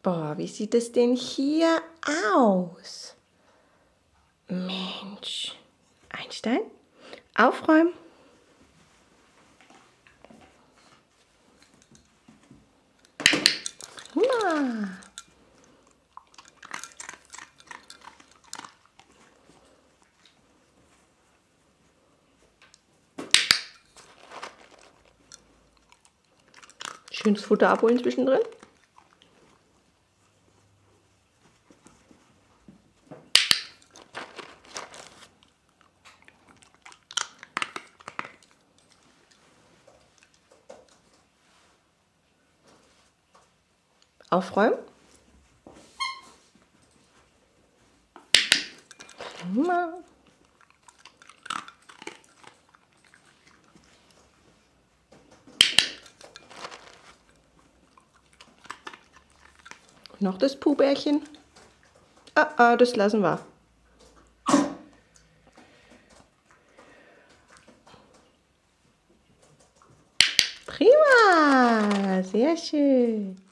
Boah, wie sieht es denn hier aus? Mensch. Einstein, aufräumen. Prima. Schönes Futter abholen zwischendrin. Aufräumen. Prima. Noch das Puhbärchen. Das lassen wir. Prima, sehr schön.